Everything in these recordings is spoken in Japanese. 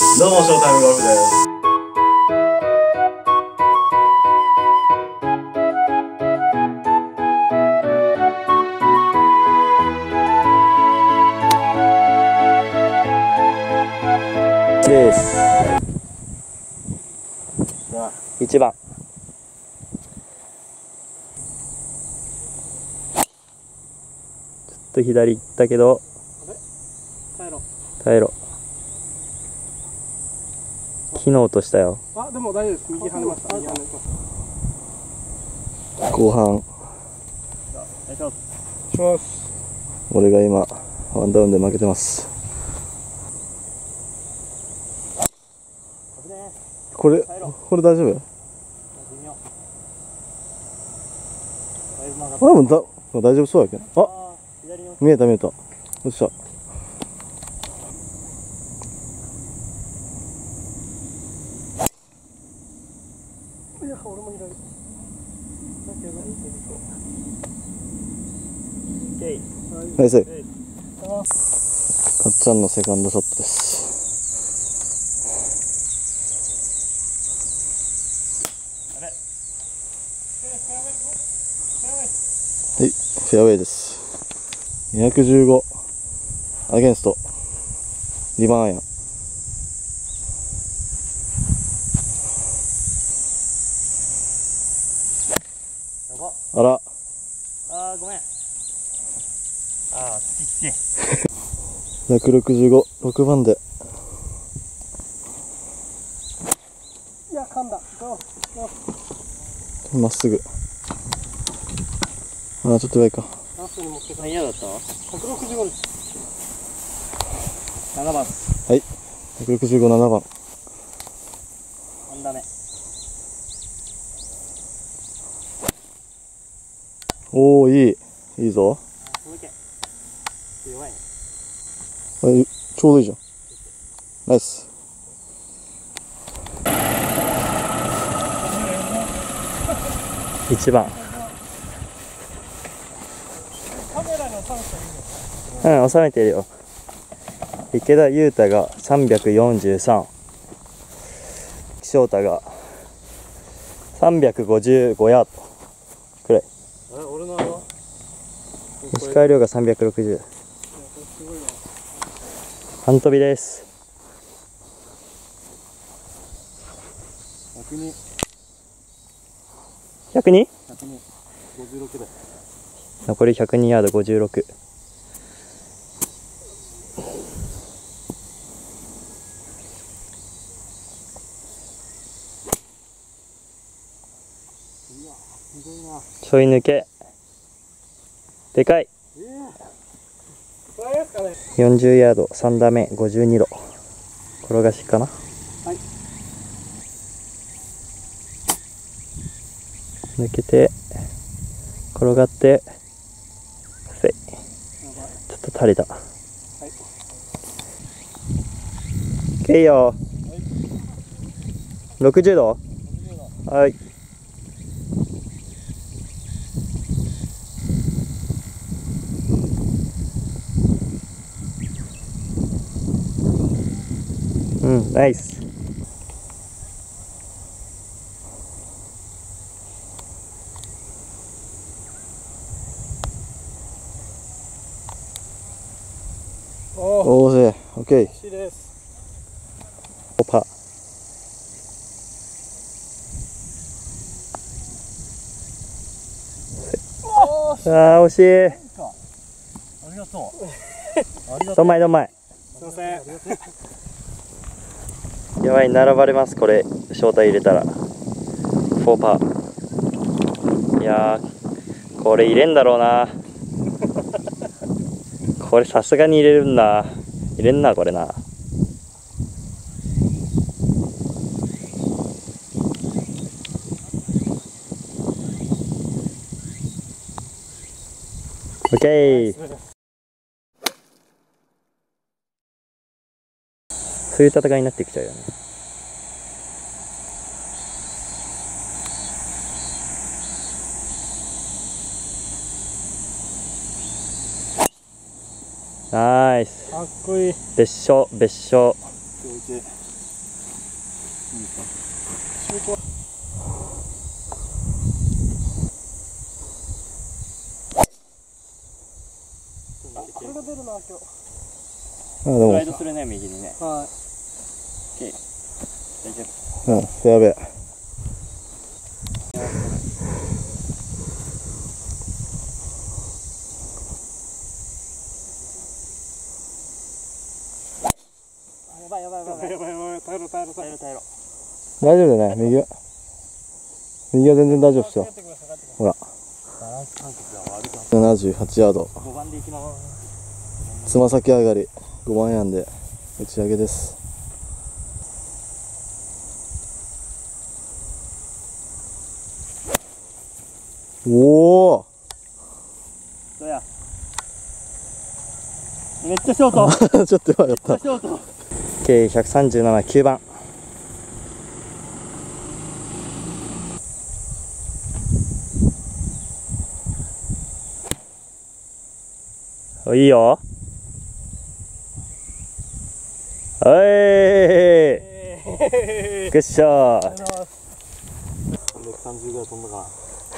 どうも、ショータイムゴルフです。 です。1番。ちょっと左行ったけど耐えろ。昨日としたよ。 あ、でも大丈夫です。右跳ねました。右跳ねました。 後半お願いします。 俺が今ワンダウンで負けてます。これ大丈夫？あ、もう大丈夫そうやけど。あ、見えた。どうした？ いや、俺も左。 ナイス。かっちゃんのセカンドショットです。はい、フェアウェイです。215アゲンスト2番アイアン。あら、 あー、ごめん。あー、土っち。 165、6番で。 いや、噛んだ。 まっすぐ。あ、ちょっと上か。 ラストに持ってか嫌だった165です。7番。 はい、165、7番。 3打目。 おー、いいぞ。 弱いね。 ちょうどいいじゃん。ナイス。1番。 カメラに収めていいですか？ うん、収めてるよ。池田裕太が343、翔太が355ヤードくらい。 俺のあれは石川遼が360。半飛びです。102？ 56で。 残り102ヤード56。ちょい抜け。でかい。40ヤード3打目52度。転がしかな。 はい。 抜けて転がってちょっと垂れた。はい、OK よ。60度。はい。うん、ナイス。おーし、オッケー。オパ。あー、惜しい。 ありがとう。 どんまい。 すいません。 やばい、並ばれます。これ招待入れたら4パー。いやー、これ入れんだろうな。これさすがに入れるんだ。入れんな、これな。オッケー。そういう戦いになってきちゃうよね。ナイス。 かっこいい。 別所。 これが出るな今日。 あ、でもスライドするね、右にね。はい。オッケー。大丈夫。 うん、フェアウェイ。 やばいやばいやばいやばいやばい、耐えろ耐えろ耐えろ耐えろ。 大丈夫だよね、右は全然大丈夫ですよ。ほら。 バランス感覚が悪くなっ 78ヤード。 5番で行きます。 つま先上がり、5番アイアンで打ち上げです。おお。 どうや。めっちゃショート。 ちょっと弱かった。 ショート。 計137、9番。お、いいよ。おい。グッショー。 330ぐらい飛んだか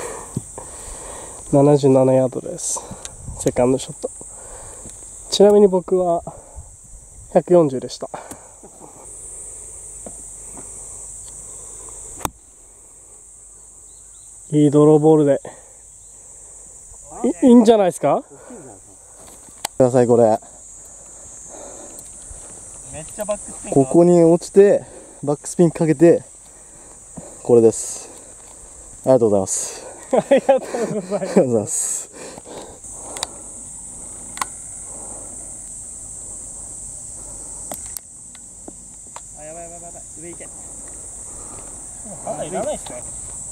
77ヤードです。セカンドショット。ちなみに僕は140でした。いいドローボールでいいんじゃないですか。 ください、これ。 めっちゃバックスピン。 ここに落ちてバックスピンかけて、これです。ありがとうございます。 ありがとうございます。 ありがとうございます。 あ、やばいやばいやばい、上行け。 あ、いらないですね。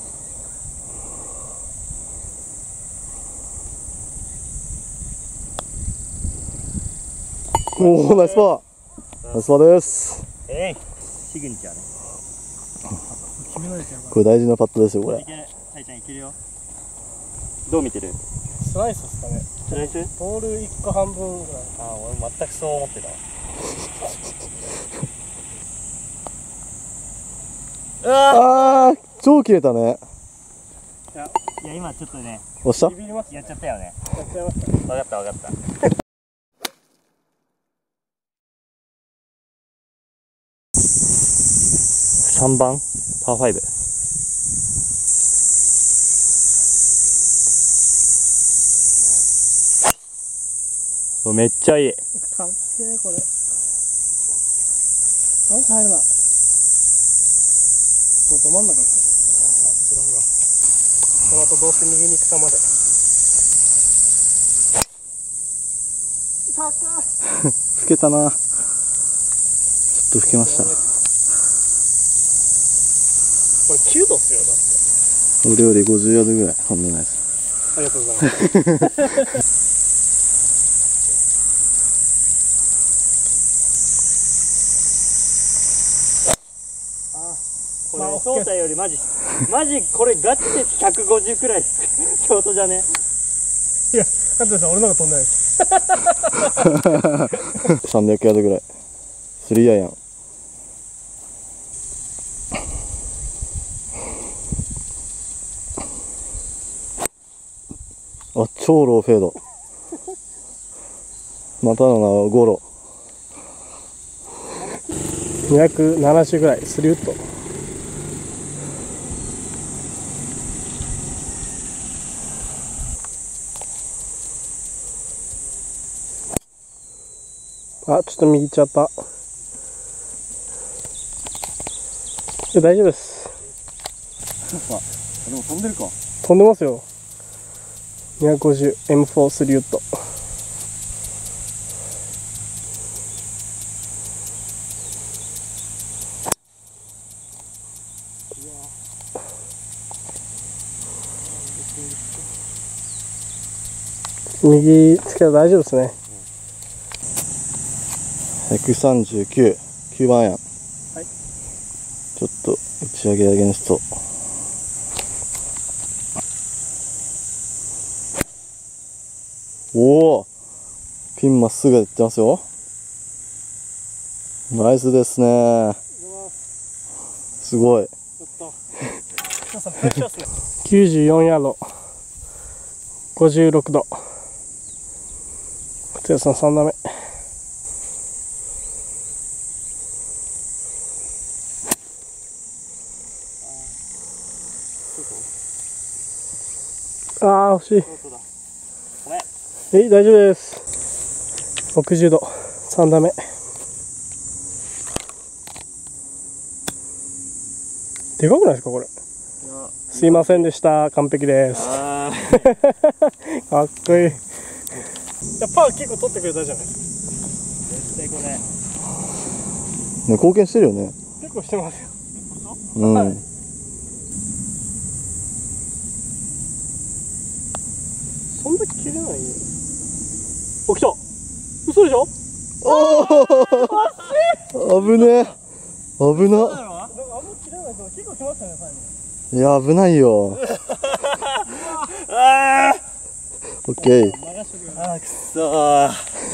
おお、ナイスパー。ナイスパーです。 シグニチャーね。 決めないとやばい。 これ大事なパットですよ、これ。 いける。タイちゃんいけるよ。どう見てる？ スライスですかね。 スライス？ ボール1個半分ぐらい。 あ、俺全くそう思ってたわ。 ああ、超切れたね。 いや今ちょっとね、 押した？ ビビります。 やっちゃったよね。 やっちゃいましたね。 分かった分かった。 3番パー5。めっちゃいい。 かっけーこれ。なんか入るな。もうど真ん中。あ、こちらほら。この後どうして右に行くかまで。 老けたな。ちょっと老けました。 これ9度っすよ、だって。 俺より50ヤードぐらい飛んでないです。 ありがとうございます。 これ翔太よりマジこれガチで150くらいショートじゃね。 いや、加藤さん俺の方が飛んでないです。 300ヤードぐらい。3アイアン。あ、超ローフェード。またの名はゴロ。 270ぐらい、スリーウッド。あ、ちょっと右行っちゃった。大丈夫です。 でも飛んでるか。 飛んでますよ。250 M4 スリーウッド。右つけたら大丈夫ですね。 139、9番アイアン。 はい。 ちょっと打ち上げアゲンスト。おお、ピンまっすぐいってますよ。 ナイスですね。すごい。 94ヤード、56度。松也さん3打目。ああ、惜しい。大丈夫です。60度、3打目。でかくないですか、これ。すいませんでした、完璧です。かっこいい。パー結構取ってくれたじゃないですか。 絶対これ。 ね、貢献してるよね。 結構してますよ。 うん。 はい、そんな切れないよ。お、来た。嘘でしょ。 おお。危ねえ。危な。 あんま切れないけど、結構来ましたね、最後。 いや、危ないよ。オッケー。 あー、くそー。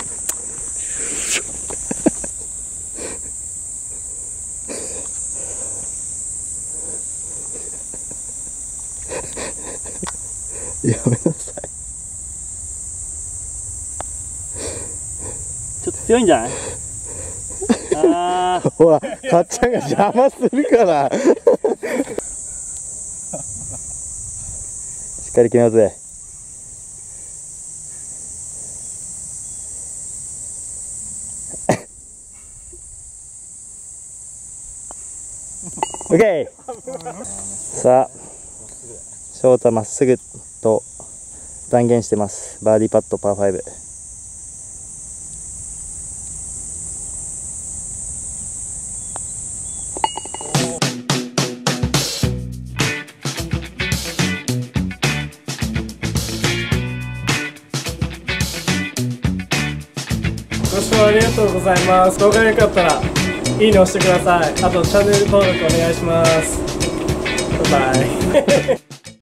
やめなさい。 ちょっと強いんじゃない？あー。 ほら、かっちゃんが邪魔するから。 しっかり決めようぜ。オッケー。さあ、翔太まっすぐと断言してます。バーディーパットパー5。 ご視聴ありがとうございます。動画が良かったらいいね押してください。あとチャンネル登録お願いします。バイバイ。